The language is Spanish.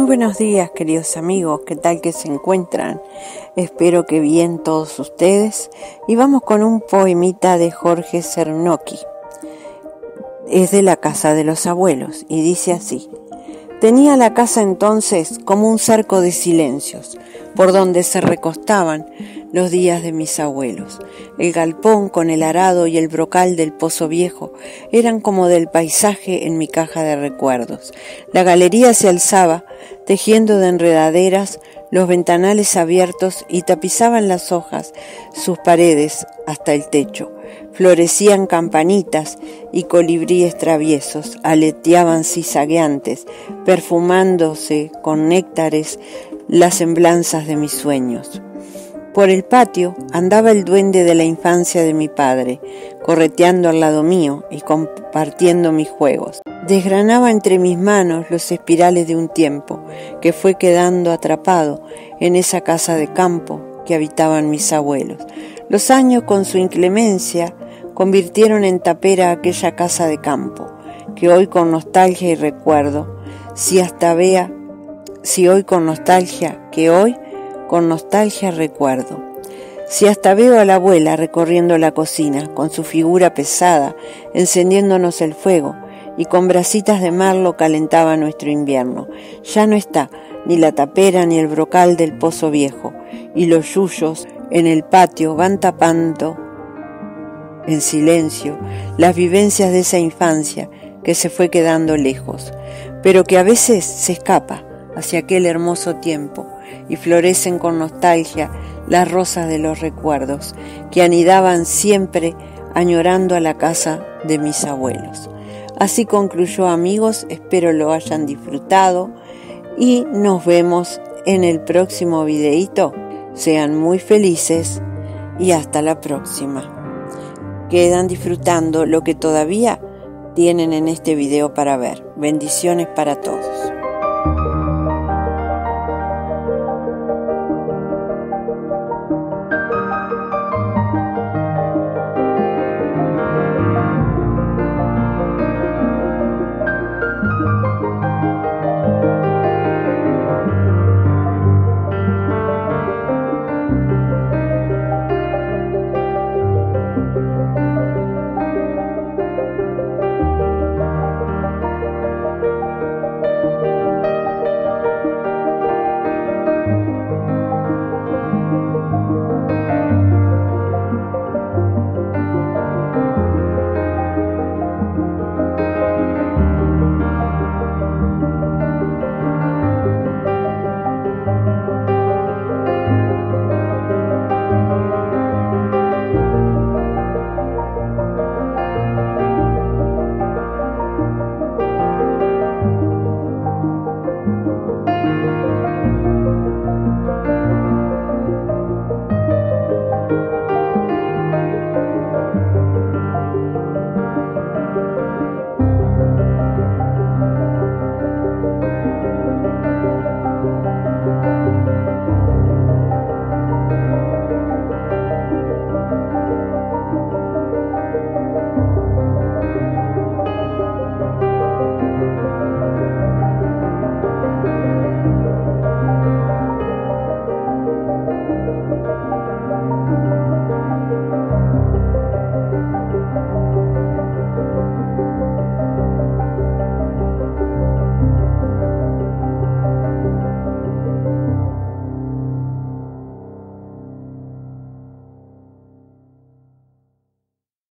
buenos días, queridos amigos, ¿qué tal que se encuentran? Espero que bien todos ustedes. Y vamos con un poemita de Jorge Cernocchi. Es de la casa de los abuelos y dice así: tenía la casa entonces como un cerco de silencios, por donde se recostaban los días de mis abuelos. El galpón con el arado y el brocal del pozo viejo eran como del paisaje en mi caja de recuerdos. La galería se alzaba, tejiendo de enredaderas los ventanales abiertos y tapizaban las hojas sus paredes hasta el techo. Florecían campanitas y colibríes traviesos, aleteaban cizagueantes, perfumándose con néctares las semblanzas de mis sueños. Por el patio andaba el duende de la infancia de mi padre, correteando al lado mío y compartiendo mis juegos. Desgranaba entre mis manos los espirales de un tiempo que fue quedando atrapado en esa casa de campo que habitaban mis abuelos. Los años con su inclemencia convirtieron en tapera aquella casa de campo, que hoy con nostalgia y recuerdo, recuerdo. Si hasta veo a la abuela recorriendo la cocina, con su figura pesada, encendiéndonos el fuego, y con brasitas de marlo calentaba nuestro invierno. Ya no está ni la tapera ni el brocal del pozo viejo, y los yuyos en el patio van tapando en silencio las vivencias de esa infancia que se fue quedando lejos, pero que a veces se escapa hacia aquel hermoso tiempo y florecen con nostalgia las rosas de los recuerdos que anidaban siempre añorando a la casa de mis abuelos. Así concluyó, amigos, espero lo hayan disfrutado y nos vemos en el próximo videíto. Sean muy felices y hasta la próxima. Quedan disfrutando lo que todavía tienen en este video para ver. Bendiciones para todos.